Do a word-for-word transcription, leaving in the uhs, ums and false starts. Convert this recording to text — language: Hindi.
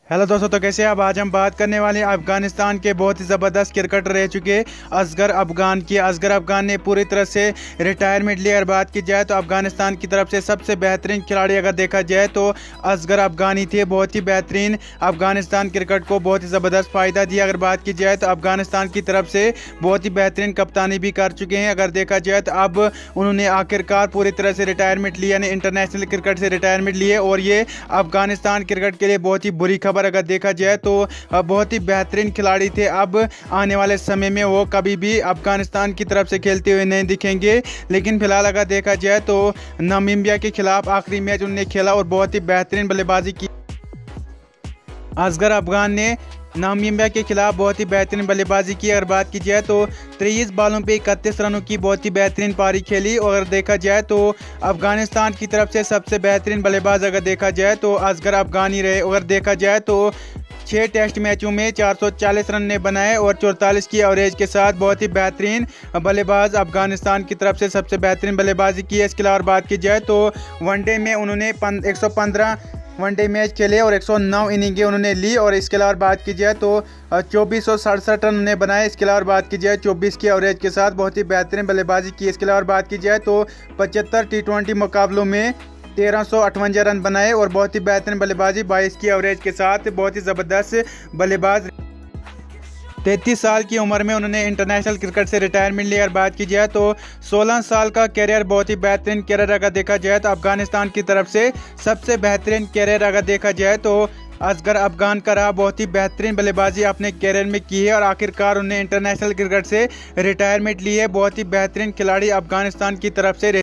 हेलो दोस्तों, तो कैसे अब आज हम बात करने वाले हैं अफगानिस्तान के बहुत ही ज़बरदस्त क्रिकेटर रह चुके असगर अफगान की। असगर अफगान ने पूरी तरह से रिटायरमेंट ली। अगर बात की जाए तो अफगानिस्तान की तरफ से सबसे बेहतरीन खिलाड़ी अगर देखा जाए तो असगर अफगान ही थे। बहुत ही बेहतरीन अफगानिस्तान क्रिकेट को बहुत ही ज़बरदस्त फ़ायदा दिया। अगर बात की जाए तो अफगानिस्तान की तरफ से बहुत ही बेहतरीन कप्तानी भी कर चुके हैं। अगर देखा जाए तो अब उन्होंने आखिरकार पूरी तरह से रिटायरमेंट ली, यानी इंटरनेशनल क्रिकेट से रिटायरमेंट लिए। और ये अफगानिस्तान क्रिकेट के लिए बहुत ही बुरी खबर अगर देखा जाए तो बहुत ही बेहतरीन खिलाड़ी थे। अब आने वाले समय में वो कभी भी अफगानिस्तान की तरफ से खेलते हुए नहीं दिखेंगे। लेकिन फिलहाल अगर देखा जाए तो नामीबिया के खिलाफ आखिरी मैच उन्होंने खेला और बहुत ही बेहतरीन बल्लेबाजी की। असगर अफगान ने नामीबिया के खिलाफ बहुत ही बेहतरीन बल्लेबाजी की। अगर बात की जाए तो तेईस बालों पे इकतीस रनों की बहुत ही बेहतरीन पारी खेली। और अगर देखा जाए तो अफगानिस्तान की तरफ से सबसे बेहतरीन बल्लेबाज अगर देखा जाए तो असगर अफगान ही रहे। अगर देखा जाए तो छः टेस्ट मैचों में चार सौ चालीस रन ने बनाए और चौतालीस की एवरेज के साथ बहुत ही बेहतरीन बल्लेबाज अफगानिस्तान की तरफ से सबसे बेहतरीन बल्लेबाजी की है। इसके अलावा बात की जाए तो वनडे में उन्होंने एक सौ पंद्रह वनडे मैच खेले और एक सौ नौ इनिंगें उन्होंने ली। और इसके अलावा बात की जाए तो चौबीस सौ सड़सठ रन उन्होंने बनाए। इसके अलावा बात की जाए चौबीस की एवरेज के साथ बहुत ही बेहतरीन बल्लेबाजी की। इसके अलावा बात की जाए तो पचहत्तर टी ट्वेंटी मुकाबलों में तेरह सौ अठवंजा रन बनाए और बहुत ही बेहतरीन बल्लेबाजी बाईस की एवरेज के साथ बहुत ही ज़बरदस्त बल्लेबाज। तैंतीस साल की उम्र में उन्होंने इंटरनेशनल क्रिकेट से रिटायरमेंट ली। अगर बात की जाए तो सोलह साल का कैरियर बहुत ही बेहतरीन कैरियर अगर देखा जाए तो अफगानिस्तान की तरफ से सबसे बेहतरीन कैरियर अगर देखा जाए तो असगर अफगान का रहा। बहुत ही बेहतरीन बल्लेबाजी अपने कैरियर में की है और आखिरकार उन्हें इंटरनेशनल क्रिकेट से रिटायरमेंट ली है। बहुत ही बेहतरीन खिलाड़ी अफगानिस्तान की तरफ से।